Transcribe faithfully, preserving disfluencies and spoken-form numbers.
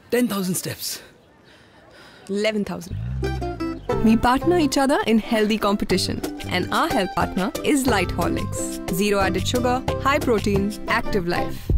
ten thousand steps. eleven thousand. We partner each other in healthy competition, and our health partner is Light Horlicks. Zero added sugar, high protein, active life.